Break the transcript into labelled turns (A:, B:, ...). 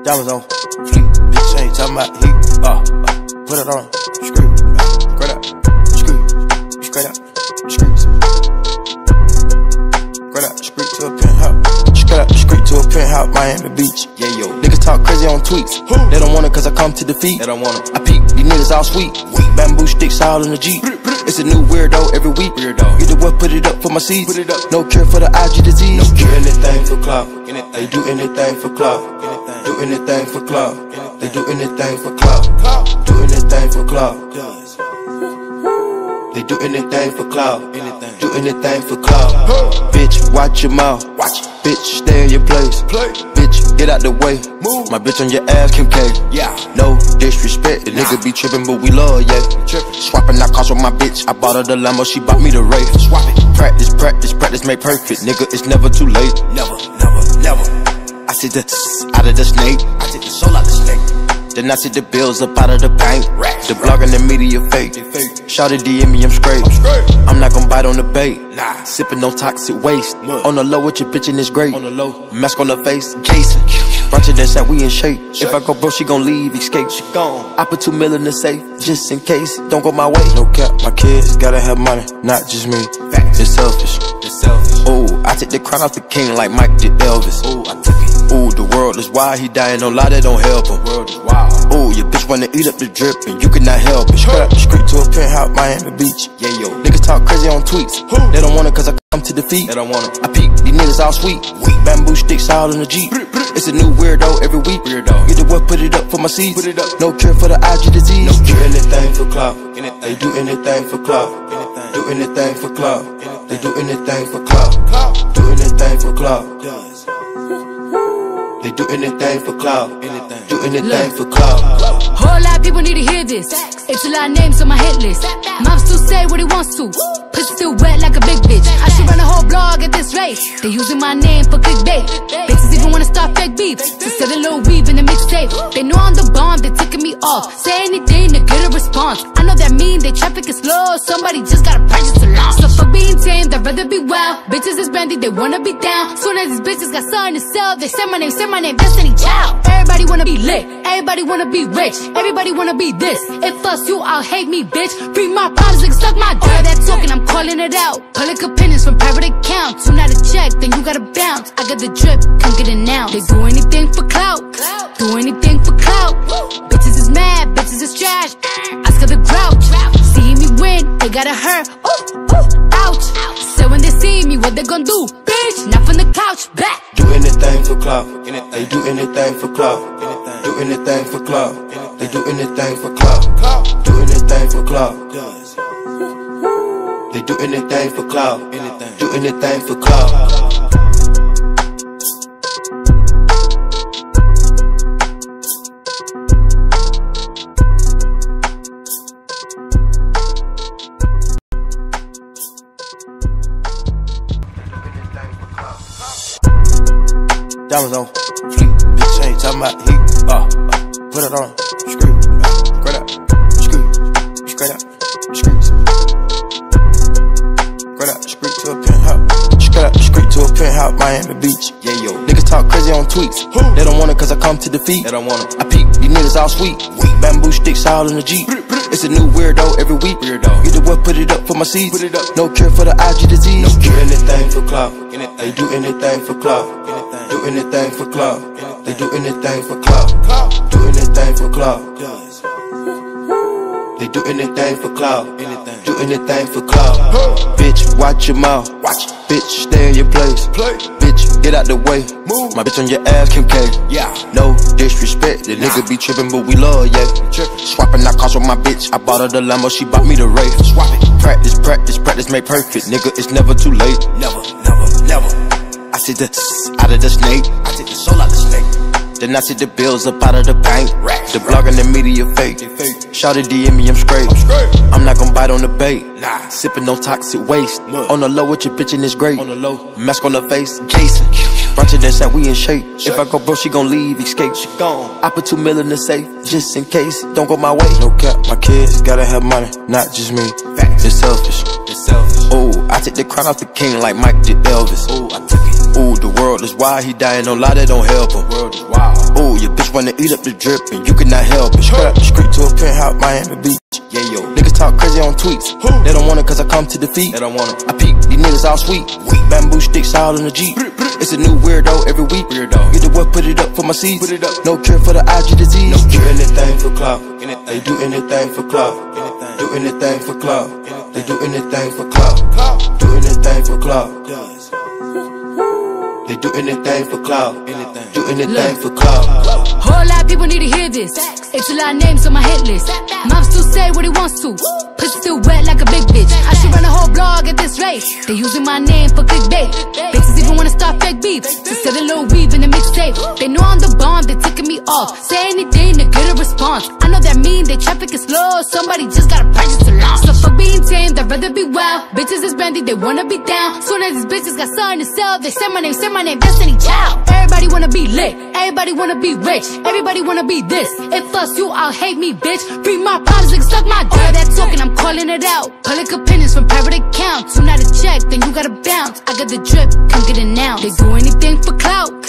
A: Diamonds on fleek, bitch ain't talking about heat. Put it on, screw, straight up, screw, straight up, screw, straight up, screw to a penthouse, straight up, screw to a penthouse, Miami Beach. Yeah, yo, niggas talk crazy on tweets. They don't want it cause I come to defeat. They don't want it. I peek, these niggas all sweet. Bamboo sticks all in the Jeep. It's a new weirdo every week. Get the what, put it up for my seeds. No cure for the IG disease. No cure. Anything for clout. They do anything for clout. Do anything for clout. They do anything for clout. Do anything for clout. They do anything for clout. Do anything for clout. Bitch, watch your mouth. Bitch, stay in your place. Bitch, get out the way. My bitch on your ass, Kim K. No disrespect, the nigga be trippin', but we love, yeah. Swapping out cars with my bitch. I bought her the Lambo, she bought me the Wraith. Practice, practice, practice, make perfect. Nigga, it's never too late. Never, never, never. I see the out of the snake. I take the soul out the snake. Then I see the bills up out of the bank. The blog and the media fake. Shawty DM me, I'm straight. I'm not gon' bite on the bait. Sippin' no toxic waste. On the low with your bitch and it's great. Mask on the face, Jason. Bunch of that said we in shape. If I go broke, she gon' leave, escape. She gone. I put $2 million in the safe, just in case. Don't go my way. No cap, my kids gotta have money, not just me. It's selfish. Ooh, I take the crown off the king like Mike did Elvis. Ooh, I took it. Ooh, the world is wild, he dying, no lie, that don't help him. Ooh, your bitch wanna eat up the drip and you cannot help it. Straight up the street to a penthouse, Miami Beach. Yeah, yo, niggas talk crazy on tweets. They don't want it cause I come to defeat. They don't want it. I peek, these niggas all sweet. Bamboo sticks all in the Jeep. It's a new weirdo every week. Get the what, put it up for my seeds. No cure for the IG disease. No cure. Anything for clout. They do anything for clout. Do anything for clout. They do anything for clout. Do anything for clout. They do anything for clout. Do anything for clout.
B: Whole lot of people need to hear this. It's a lot of names on my hit list. Mom still say what he wants to. Pussy still wet like a big bitch. I should run a whole blog at this rate. They using my name for clickbait. Bitches even wanna start fake beef to sell a little weave in the mixtape. They know I'm the bomb, they ticking me off. Say anything to get a response. I know that mean they traffic is slow. Somebody just gotta purchase a launch. So for being tame, I'd rather be wild. Bitches is brandy, they wanna be down. Soon as these bitches got something to sell, they say my name, Destiny Child. Everybody wanna be lit, everybody wanna be rich, everybody wanna be this. If us you all hate me, bitch. Free my problems, nigga, suck my dick. That talking, I'm calling it out. Public opinions from private accounts. You not a check, then you gotta bounce. I got the drip, come get it now. They do anything for clout, do anything for clout. Bitches is mad, bitches is trash. Ask her the grouch. See me win, they gotta hurt. Ooh, ooh, ouch. So when they see me, what they gon' do? Bitch, not from the couch, back.
A: Do anything for clout. They do anything for clout. Do anything for clout. They do anything for clout. Do anything for clout. They do anything for clout. Do anything for clout. Diamonds on fleek, bitch ain't talking about heat. Put it on, screw, straight up, screw, straight up, screw, straight up, screw to a penthouse, straight up, screw to a penthouse, Miami Beach. Yeah, yo, niggas talk crazy on tweets. They don't want it cause I come to defeat. They don't want it. I peek, these niggas all sweet. Bamboo sticks all in the Jeep. It's a new weirdo every week. Get the what, put it up for my seeds. No cure for the IG disease. No cure. Anything for clout. They do anything for clout. Do anything for clout. They do anything for clout. Do anything for clout. They do anything for clout. Do anything for clout. Bitch, watch your mouth. Bitch, stay in your place. Bitch, get out the way. My bitch on your ass, Kim K. No disrespect, the nigga be trippin', but we love, yeah. Swapping out cars with my bitch. I bought her the Lambo, she bought me the Wraith. Practice, practice, practice, make perfect. Nigga, it's never too late. Never, never, never. I see the out of the snake. I take the soul out the snake. Then I see the bills up out of the bank. The blog and the media fake. Shawty DM me, I'm straight. I'm not gon' bite on the bait. Sippin' no toxic waste. On the low with your bitch and it's great. Mask on the face, Jason. Bunch of that said we in shape. If I go broke, she gon' leave, escape. She gone. I put $2 million in the safe, just in case. Don't go my way. No cap, my kids gotta have money, not just me. It's selfish. Ooh, I take the crown off the king like Mike did Elvis. Ooh, I took it. Ooh, the world is wild, he dying, no lie, that don't help him. Ooh, your bitch wanna eat up the drip, and you cannot help it. Straight up the street to a penthouse, Miami Beach. Yeah, yo. Niggas talk crazy on tweets. They don't want it cause I come to defeat. They don't want it. I peep, these niggas all sweet. Bamboo sticks all in the Jeep. It's a new weirdo every week. Get the what, put it up for my seeds. No cure for the IG disease. No do anything for clout. They do anything for clout. Do anything for clout. They do anything for clout. Do anything for clout. They do anything for clout. Do anything for clout.
B: Whole lot of people need to hear this. It's a lot of names on my hit list. Mom still say what he wants to. Pussy still wet like a big bitch. I should run a whole blog at this rate. They using my name for clickbait. Bitches even wanna start fake beef to sell a little weave in the mixtape. They know I'm the bomb, they ticking me off. Say anything to get a response. I know that mean they traffic is slow. Somebody just gotta purchase to launch. So fuck being tame, they'd rather be wild. Bitches is brandy, they wanna be down. Soon as these bitches got something to sell, they say my name, Destiny Child. Everybody wanna be lit, everybody wanna be rich, everybody wanna be this. If us you, I'll hate me, bitch. Free my problems and suck my dick. That talking, I'm calling it out. Public opinions from private accounts. You not a check, then you gotta bounce. I got the drip, come get it now. They do anything for clout.